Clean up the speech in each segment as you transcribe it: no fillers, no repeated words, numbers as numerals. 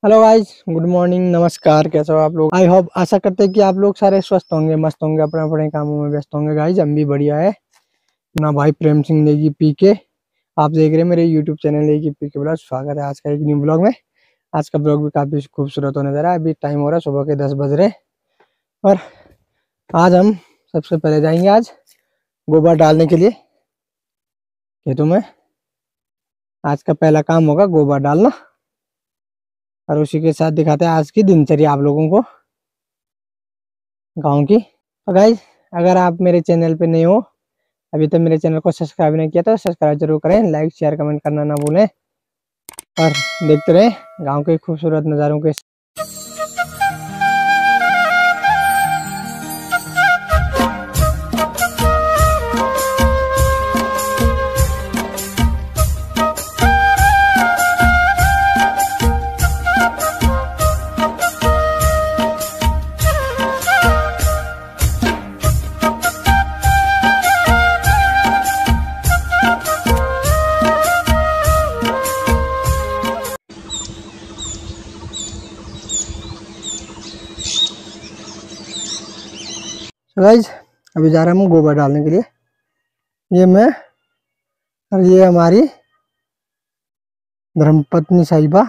Hello guys, good morning, नमस्कार। कैसे हो आप लोग? आई होप, आशा करते हैं कि आप लोग सारे स्वस्थ होंगे, मस्त होंगे, अपने अपने कामों में व्यस्त होंगे। गाइस हम भी बढ़िया है। अपना भाई प्रेम सिंह नेगी पी के आप देख रहे हैं मेरे YouTube channel Negi P K blog. स्वागत है आज का एक न्यू ब्लॉग में। आज का ब्लॉग भी काफी खूबसूरत होने जा रहा है। अभी टाइम हो रहा है सुबह के 10 बज रहे और आज हम सबसे पहले जाएंगे आज गोबर डालने के लिए खेतों में। आज का पहला काम होगा गोबर डालना और उसी के साथ दिखाते हैं आज की दिनचर्या आप लोगों को गांव की। तो गाइस, अगर आप मेरे चैनल पे नए हो, अभी तक मेरे चैनल को सब्सक्राइब नहीं किया तो सब्सक्राइब जरूर करें, लाइक शेयर कमेंट करना ना भूलें और देखते रहें गांव के खूबसूरत नज़ारों के। गाइस अभी जा रहा हूँ गोबर डालने के लिए। ये मैं और ये हमारी धर्मपत्नी साहिबा।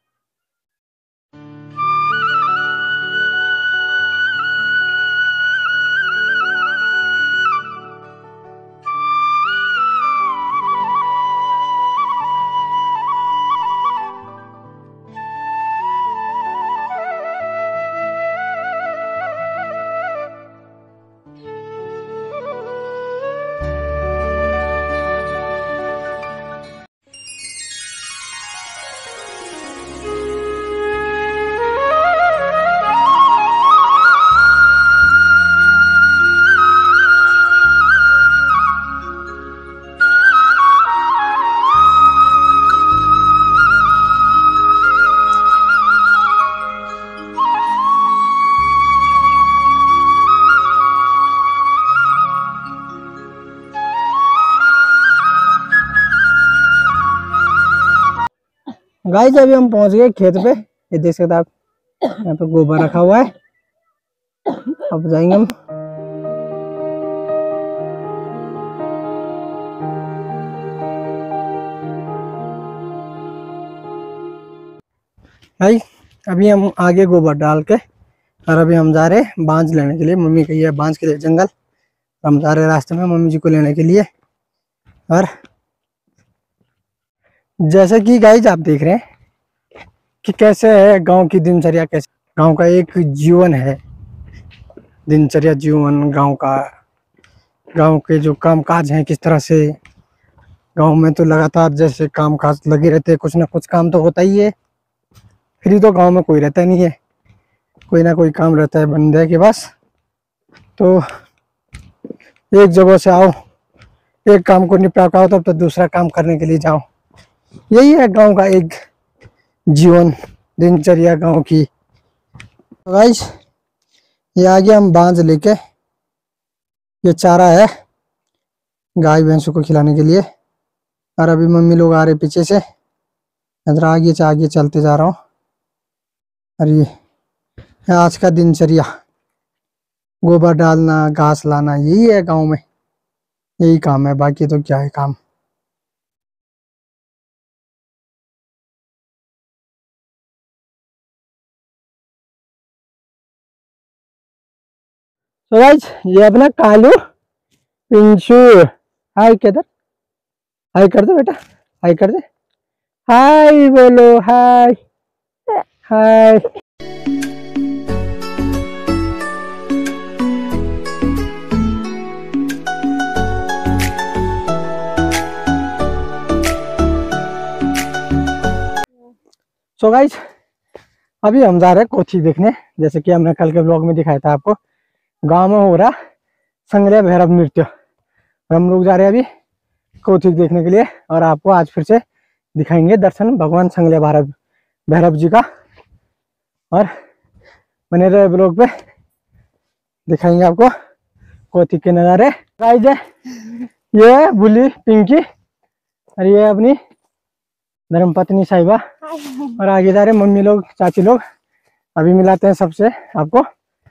गाइस अभी हम पहुंच गए खेत पे। ये देख सकते आप, यहाँ पे गोबर रखा हुआ है। अब जाएंगे हम। गाइस अभी हम आगे गोबर डाल के और अभी हम जा रहे हैं बांझ लेने के लिए। मम्मी कही है बांझ के लिए जंगल। हम जा रहे हैं रास्ते में मम्मी जी को लेने के लिए। और जैसे कि गाइस आप देख रहे हैं कि कैसे है गांव की दिनचर्या, कैसे गांव का एक जीवन है, दिनचर्या जीवन गांव का। गांव के जो काम काज हैं किस तरह से गांव में तो लगातार जैसे काम काज लगे रहते हैं, कुछ ना कुछ काम तो होता ही है। फ्री तो गांव में कोई रहता नहीं है, कोई ना कोई काम रहता है बंदे के पास। तो एक जगह से आओ, एक काम को निपटा पाओ तब तो दूसरा काम करने के लिए जाओ। यही है गांव का एक जीवन, दिनचर्या गांव की। तो गाइस ये आगे हम बांझ लेके, ये चारा है गाय भैंसों को खिलाने के लिए। और अभी मम्मी लोग आ रहे पीछे से, इधर आगे से आगे चलते जा रहा हूँ। और ये आज का दिनचर्या, गोबर डालना, घास लाना, यही है गांव में, यही काम है। बाकी तो क्या है काम। तो गाइस ये अपना कालू पिंशु। हाय किधर, हाय कर दे बेटा, हाय कर दे, हाय बोलो, हाय हाय। सो गाइस अभी हम जा रहे हैं कोठी देखने। जैसे कि हमने कल के ब्लॉग में दिखाया था आपको, गांव में हो रहा संगले भैरव नृत्य। हम लोग जा रहे हैं अभी कोठी देखने के लिए और आपको आज फिर से दिखाएंगे दर्शन भगवान संगले भैरव भैरव जी का। और बने रहे ब्लॉग पे, दिखाएंगे आपको कोठी के नज़ारे। गाइस ये बुली पिंकी और ये अपनी धर्मपत्नी साहिबा। और आगे जा रहे मम्मी लोग चाची लोग। अभी मिलाते हैं सबसे आपको।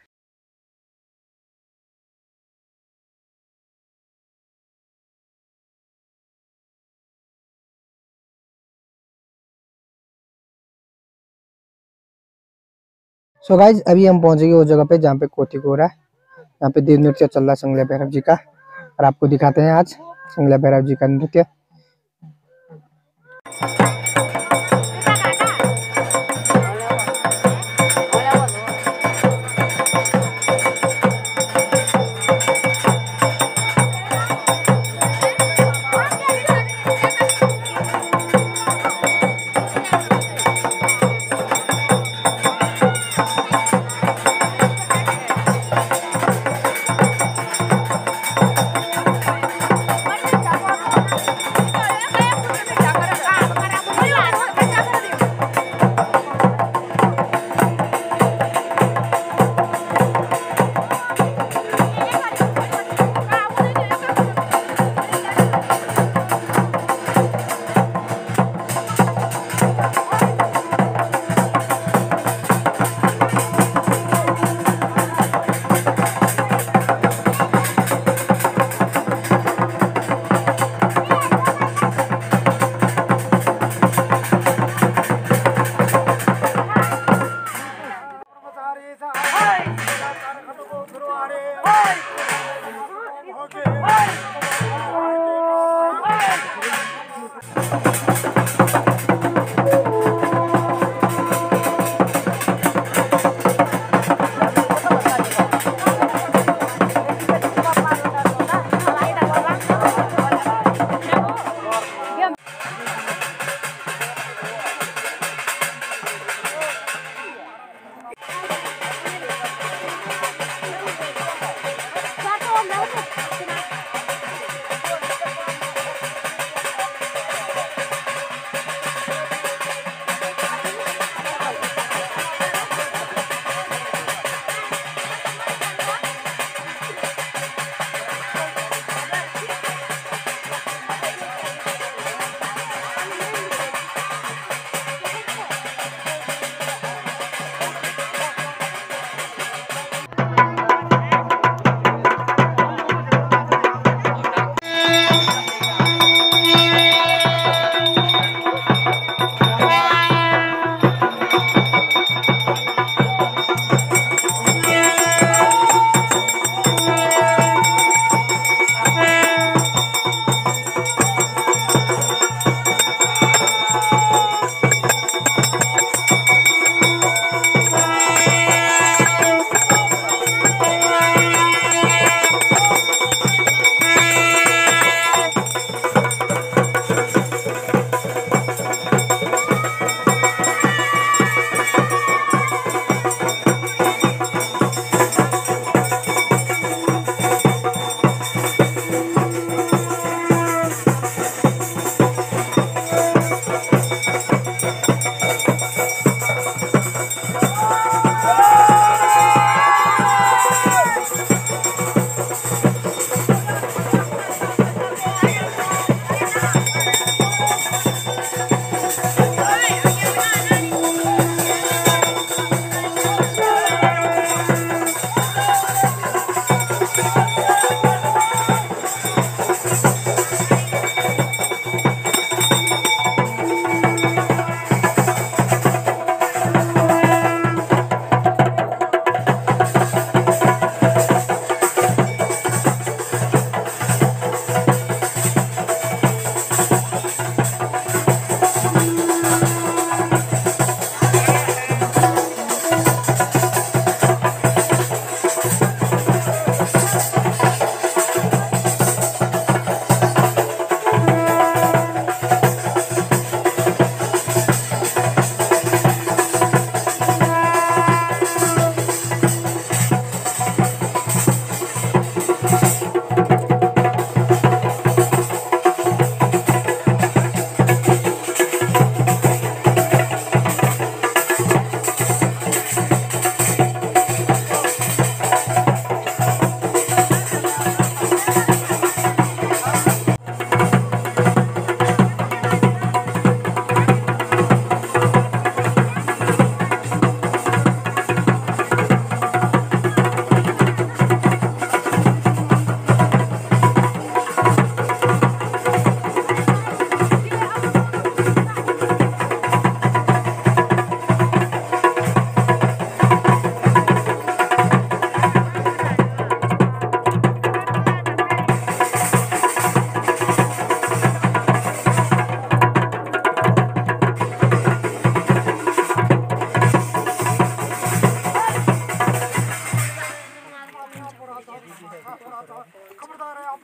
सो गाइज अभी हम पहुंचेंगे उस जगह पे जहाँ पे कोठी हो रहा है। यहाँ पे देव नृत्य चल रहा है संगला भैरव जी का, और आपको दिखाते हैं आज संगला भैरव जी का नृत्य।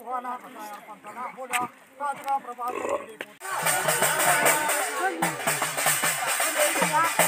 Thank you.